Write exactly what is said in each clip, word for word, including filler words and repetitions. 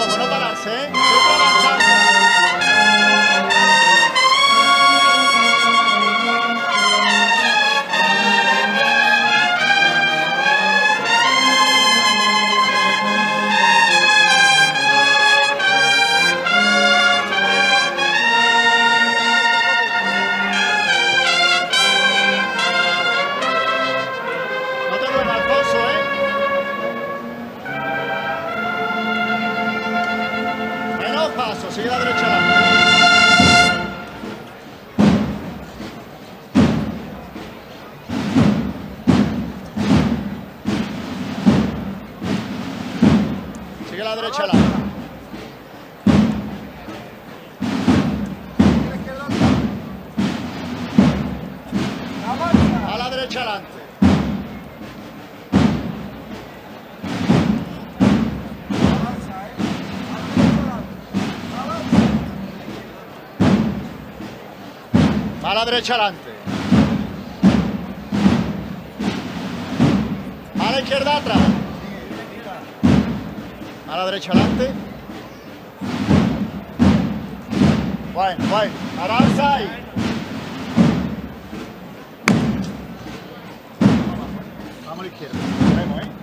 como, no pararse, ¿eh? Siempre avanzando. Sigue la derecha adelante. Sigue la derecha adelante. A la derecha adelante. A la derecha adelante. A la izquierda atrás. A la derecha adelante. Bueno, bueno. Avanza ahí. Vamos a la izquierda. Vemos, ¿eh?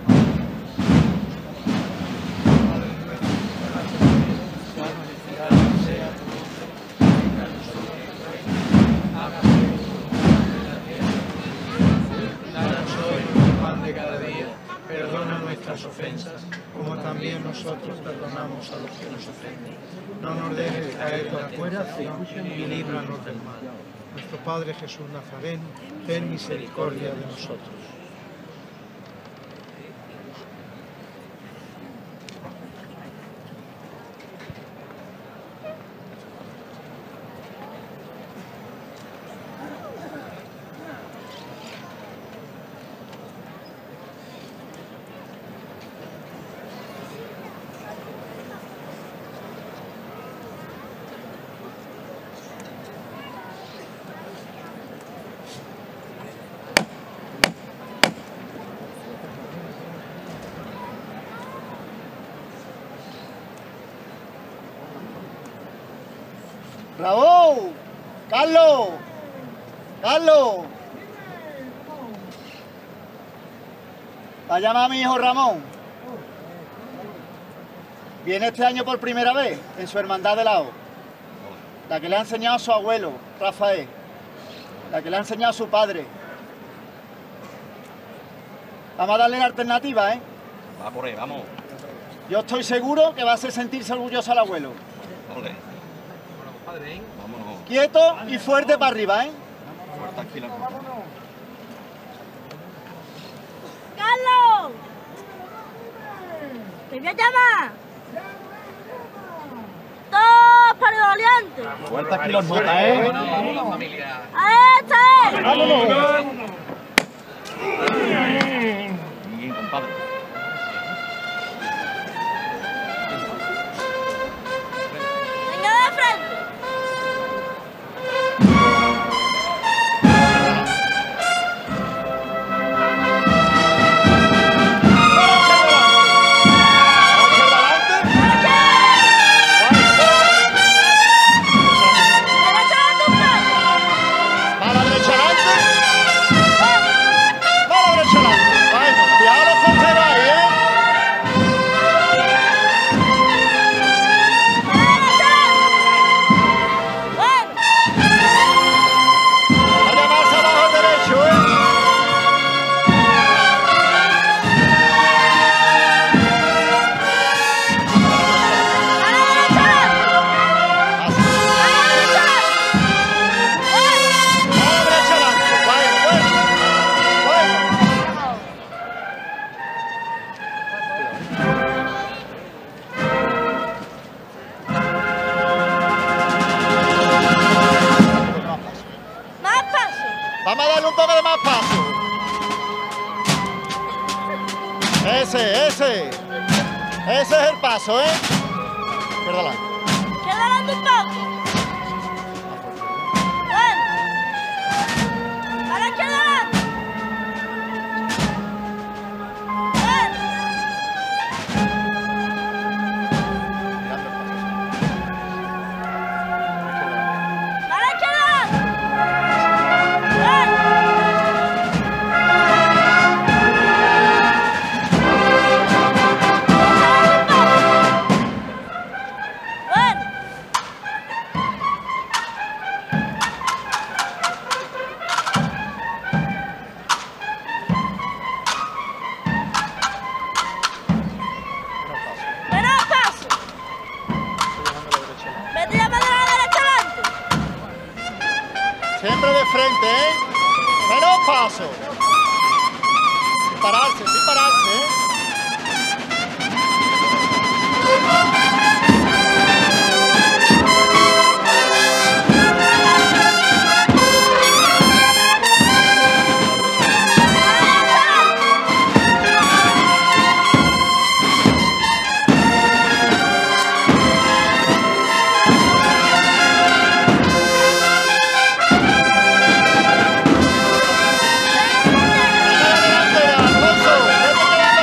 Perdona nuestras ofensas, como también nosotros perdonamos a los que nos ofenden. No nos dejes caer por la tentación y líbranos del mal. Nuestro Padre Jesús Nazareno, ten misericordia de nosotros. ¡Bravo! ¡Carlos! ¡Carlos! ¿Va a llamar a mi hijo Ramón? Viene este año por primera vez en su hermandad de la O. La que le ha enseñado a su abuelo, Rafael. La que le ha enseñado a su padre. Vamos a darle la alternativa, ¿eh? Va por ahí, vamos. Yo estoy seguro que va a hacer sentirse orgulloso al abuelo. Ole. Vámonos. Quieto y fuerte para arriba, ¿eh? Fuerte aquí la ruta. ¡Carlos! ¡Te voy a llamar! ¡Todos para el doliente! Fuerte aquí los notas, ¿eh? ¡A este! ¡Vámonos! Bien, compadre. Vamos a darle un poco de más paso. Ese, ese. Ese es el paso, ¿eh? Izquierda adelante. Izquierda adelante un poco. Bueno. A la izquierda adelante. Bueno. frente, ¿eh? Menos paso. Sin pararse, sin pararse, ¿eh? Adelante, Alfonso, vete quedando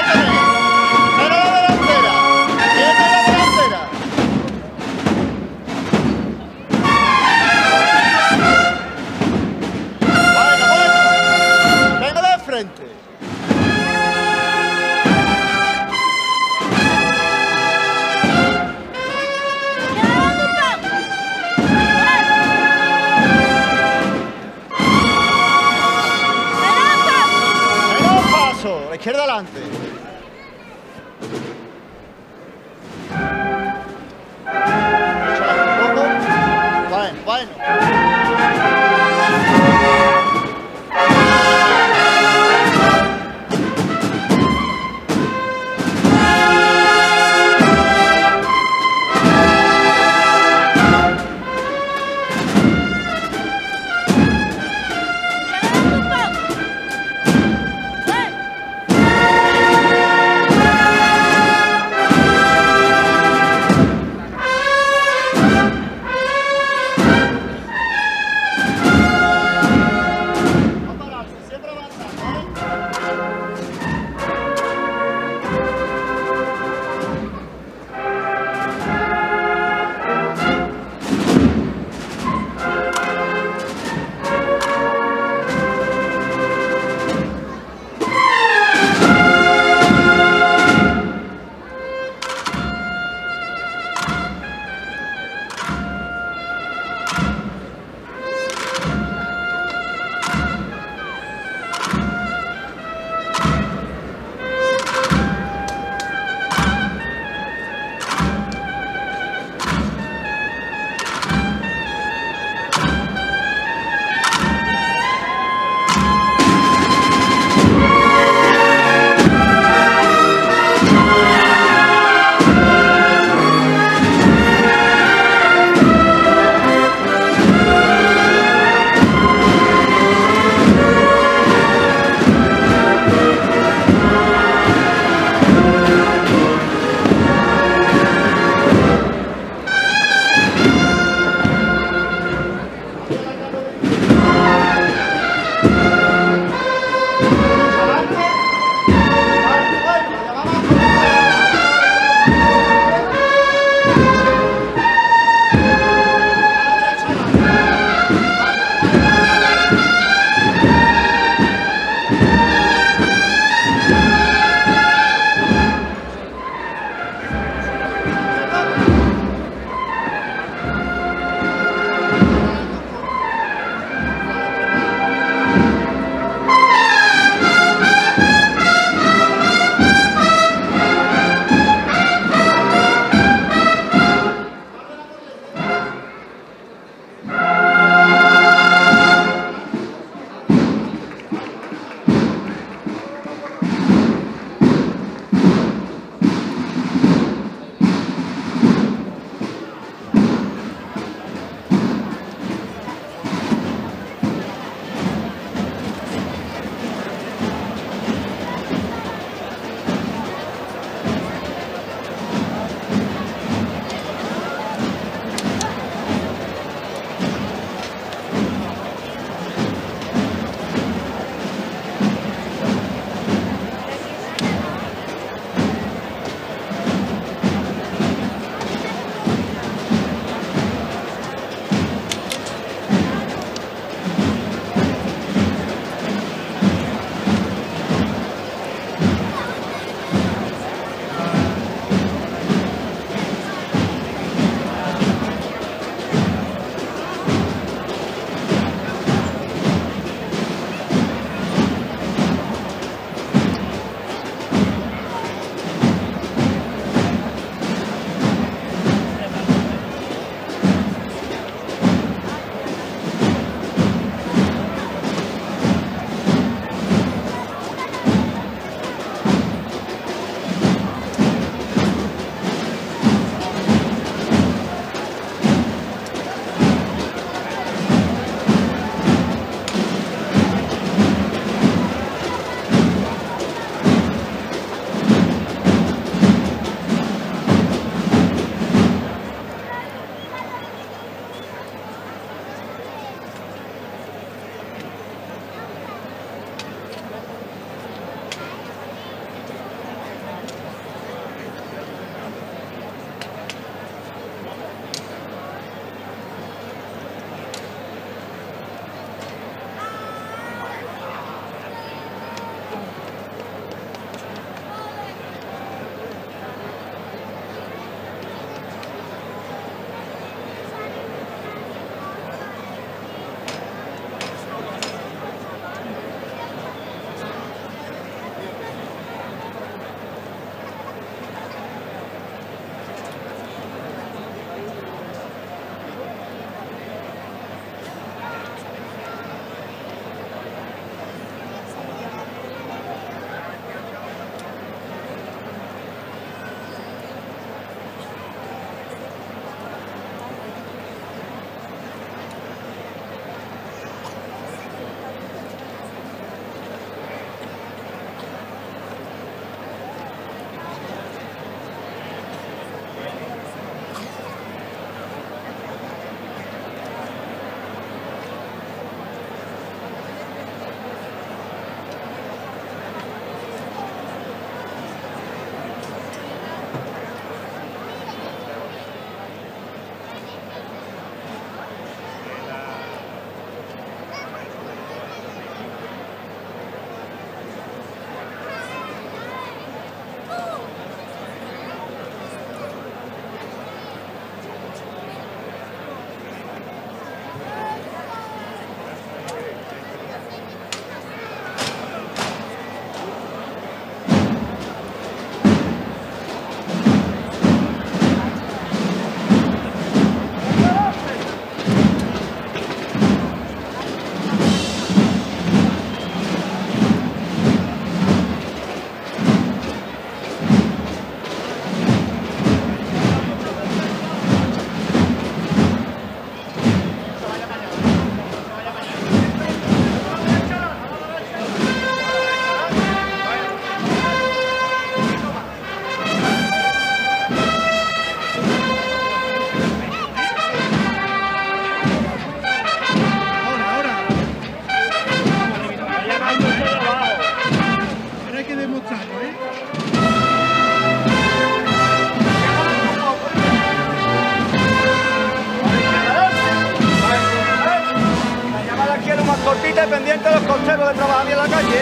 Pendiente, pendiente los costeros de trabajar bien en la calle.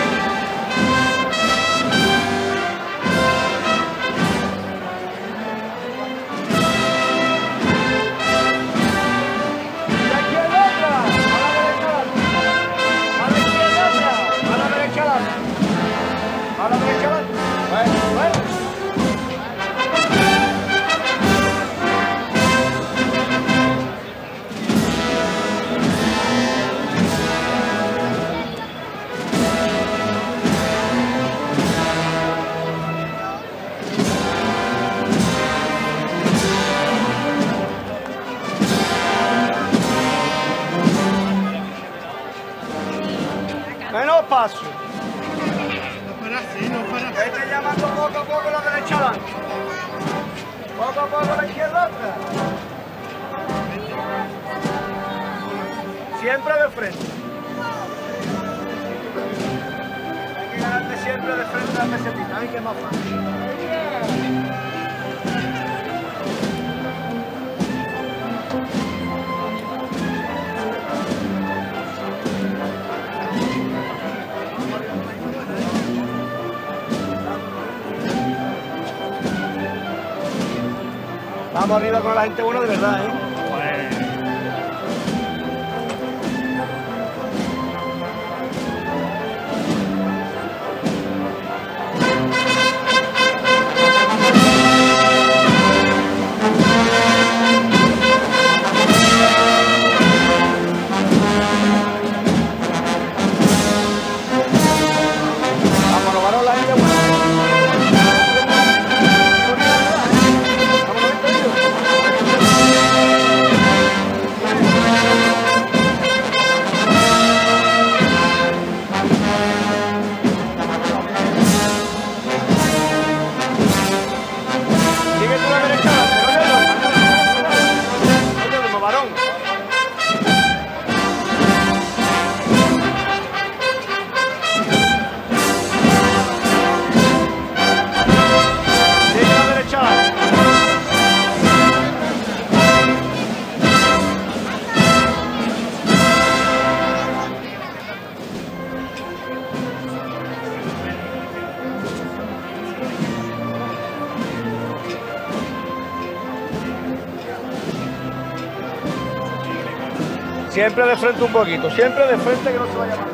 Y aquí hay otra. A la derecha, a la derecha, a la derecha. Bueno, bueno. Menos paso. Vete llamando poco a poco la derecha adelante. Poco a poco la izquierda atrás. Siempre de frente. Hay que ganarte siempre de frente a la pesetita. Ay, que más fácil. Vamos arriba con la gente buena de verdad, ¿eh? Vamos, robaron la gente buena. Siempre de frente un poquito, siempre de frente que no se vaya mal.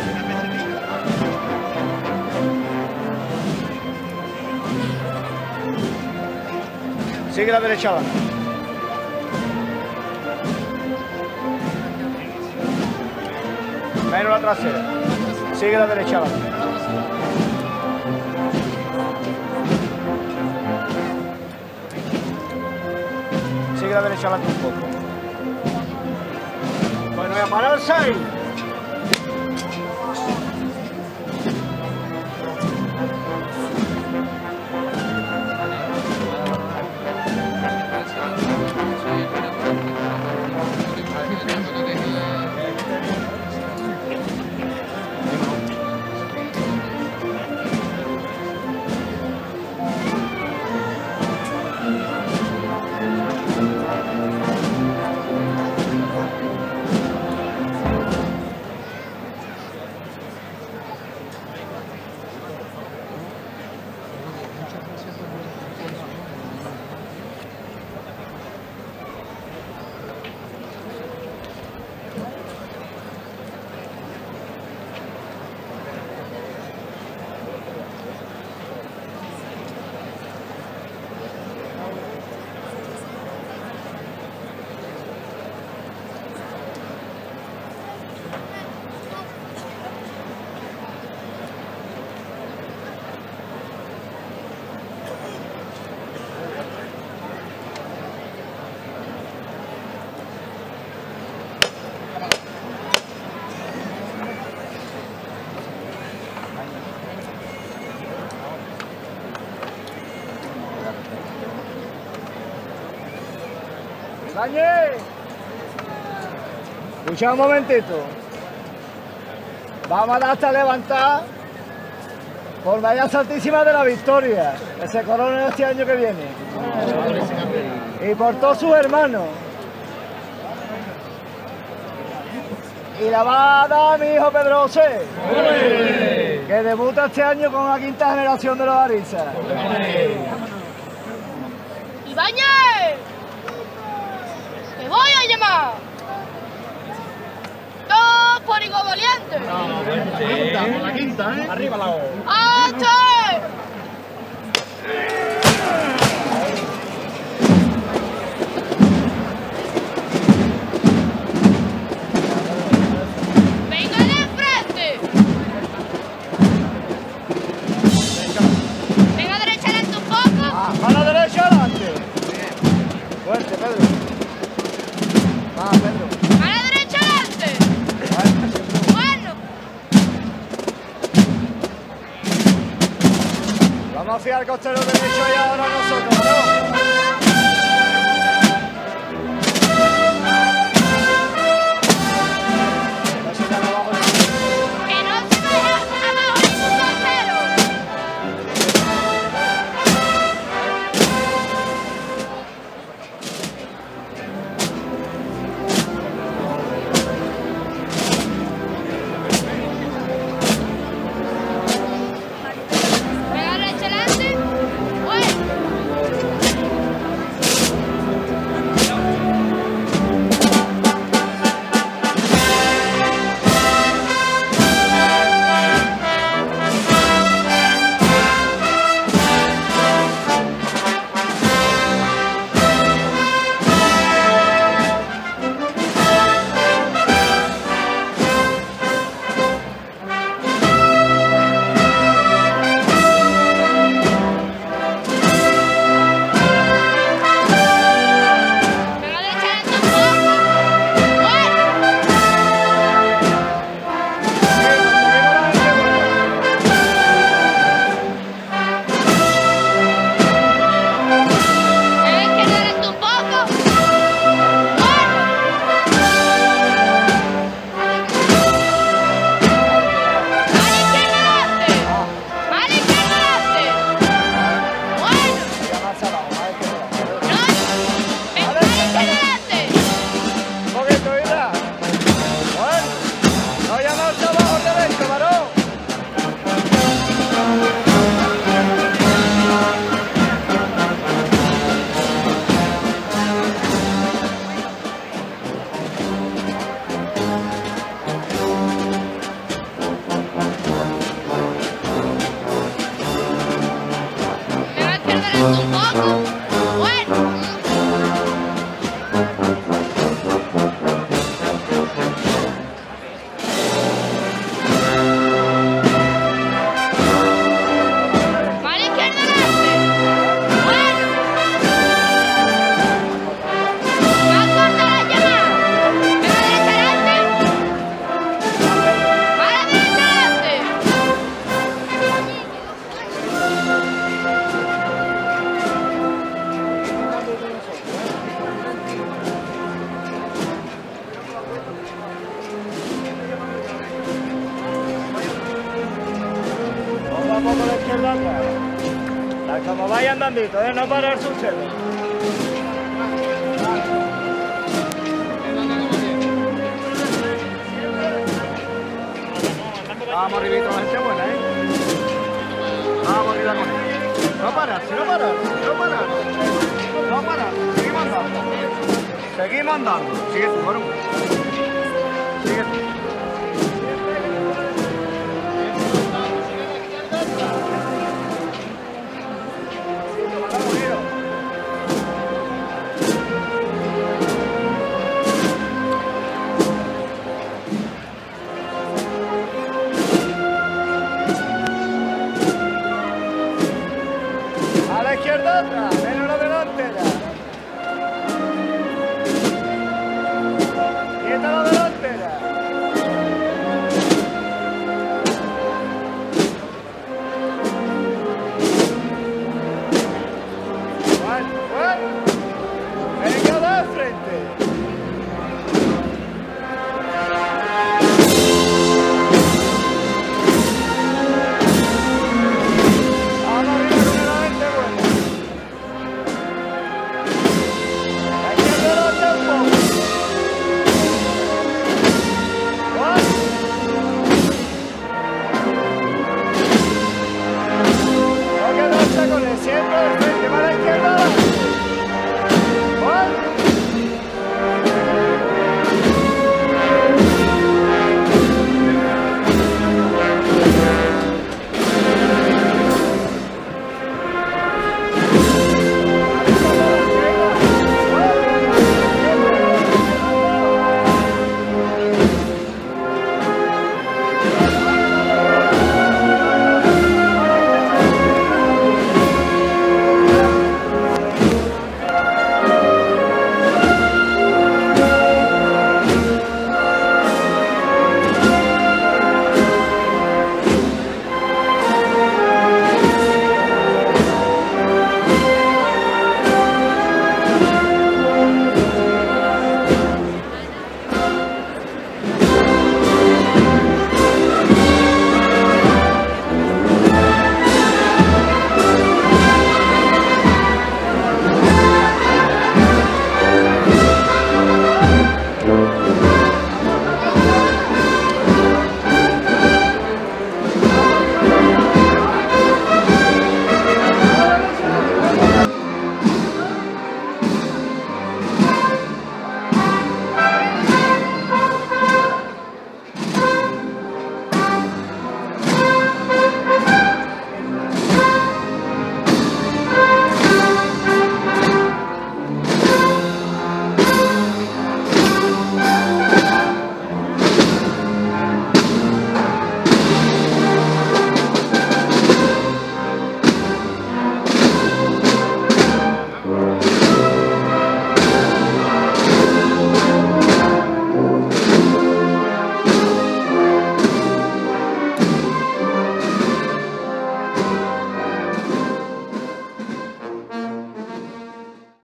Sigue la derecha abajo. Menos la trasera. Sigue la derecha abajo. Sigue la derecha adelante un poco. Bueno, voy a parar el seis. ¡Dañe! Escucha un momentito. Vamos a dar hasta levantar por María Santísima de la Victoria, que se corona este año que viene. Y por todos sus hermanos. Y la va a dar mi hijo Pedro José, que debuta este año con la quinta generación de los Arisas. ¡Ibáñez! ¡Te voy a llamar! ¡Dos por Higo Valiente! Por la quinta, ¿eh? Arriba la O. ¡Hasta! ¡Venga de frente! ¡Venga derecha adelante un poco! Ah, mano derecha adelante. Fuerte, Pedro. Va, Pedro. ¡A la derecha adelante! ¡Bueno! Vamos a fiar al costero derecho y ahora nosotros, ¿no? ¡Que no se vaya abajo ningún costero! Venga derecha adelante. Bueno. Venga derecha adelante un poco. Bueno. Venga izquierda adelante un poco. Bueno. Mano izquierda adelante. Mano izquierda adelante. Bueno. Ya más abajo, más izquierda. No. Venga, mano izquierda adelante. Un poquito, Ida. Bueno, no llamarse abajo derecho, varón. Venga izquierda adelante un poco. Bueno. Mano izquierda adelante. Bueno. Más corta la llamada. Venga derecha adelante. Mano derecha adelante. Poco a poco la izquierda atrás. La- Como vaya andandito, ¿eh? No pararse ustedes. Vamos arribita, la gente buena, ¿eh? Vamos arriba con él. No pararse, no pararse, no pararse. No pararse, seguimos andando. Seguimos andando. Sigue tú, varón. Sigue tú.